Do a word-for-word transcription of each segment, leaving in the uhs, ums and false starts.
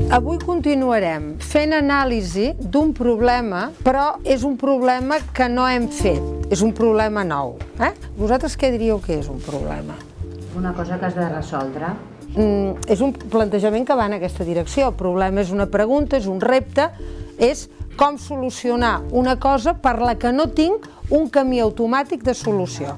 Avui continuarem fent anàlisi d'un problema, però és un problema que no hem fet, és un problema nou. Eh? Vosaltres què diríeu que és un problema? Una cosa que has de resoldre. Mm, és un plantejament que va en aquesta direcció. El problema és una pregunta, és un repte, és com solucionar una cosa per la que no tinc un camí automàtic de solució.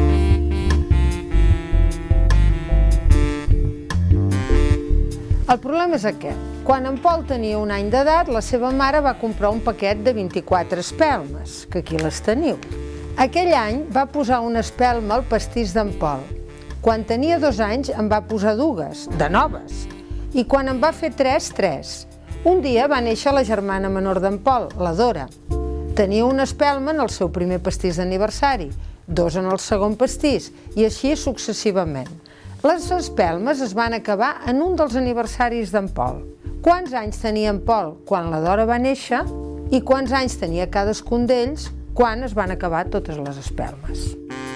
El problema és aquest. Quan en Pol tenia un any d'edat, la seva mare va comprar un paquet de vint-i-quatre espelmes, que aquí les teniu. Aquell any va posar una espelma al pastís d'en Pol. Quan tenia dos anys en va posar dues, de noves, i quan en va fer tres, tres. Un dia va néixer la germana menor d'en Pol, la Dora. Tenia una espelma en el seu primer pastís d'aniversari, dos en el segon pastís, i així successivament. Les espelmes es van acabar en un dels aniversaris d'en Pol. Quants anys tenia en Pol quan la Dora va néixer i quants anys tenia cadascun d'ells quan es van acabar totes les espelmes.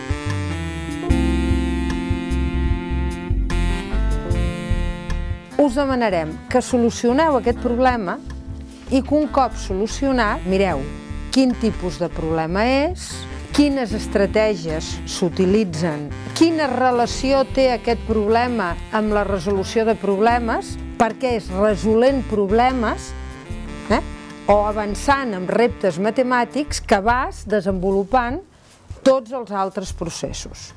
Us demanarem que solucioneu aquest problema i que un cop solucionat, mireu quin tipus de problema és, quines estratègies s'utilitzen, quina relació té aquest problema amb la resolució de problemes, perquè és resolent problemes eh, o avançant amb reptes matemàtics que vas desenvolupant tots els altres processos.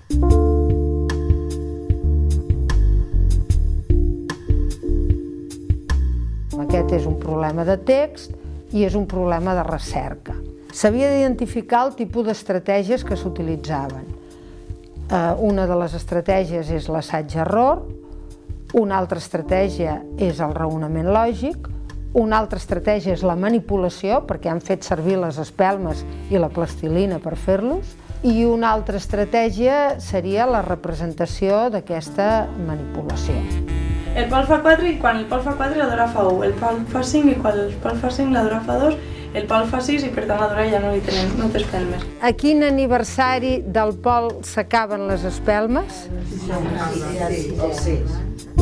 Aquest és un problema de text i és un problema de recerca. S'havia d'identificar el tipus d'estratègies que s'utilitzaven. Una de les estratègies és l'assaig-error, una altra estratègia és el raonament lògic, una altra estratègia és la manipulació, perquè han fet servir les espelmes i la plastilina per fer-los, i una altra estratègia seria la representació d'aquesta manipulació. El Pol fa quatre i quan el Pol fa quatre la Dora fa u, el Pol fa cinc i quan el Pol fa cinc la Dora fa dos, el Pol fa sis i per tant la Dora ja no li tenen, no té espelmes. A quin aniversari del Pol s'acaben les espelmes? El sis.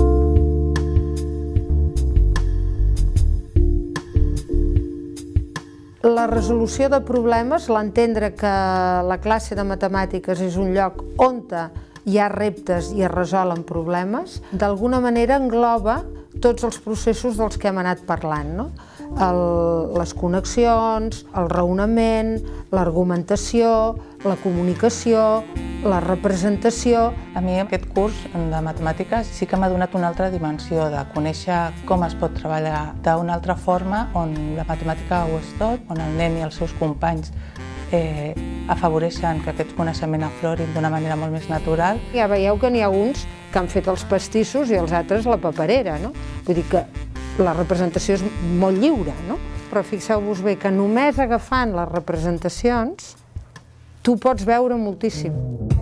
La resolució de problemes, l'entendre que la classe de matemàtiques és un lloc on hi ha reptes i es resolen problemes, d'alguna manera engloba tots els processos dels que hem anat parlant, no? El, les connexions, el raonament, l'argumentació, la comunicació, la representació. A mi aquest curs de matemàtiques sí que m'ha donat una altra dimensió de conèixer com es pot treballar d'una altra forma on la matemàtica ho és tot, on el nen i els seus companys eh, afavoreixen que aquest coneixement aflori d'una manera molt més natural. Ja veieu que n'hi ha uns que han fet els pastissos i els altres la paperera, no? Vull dir que la representació és molt lliure, no? Però fixeu-vos bé que només agafant les representacions tu pots veure moltíssim.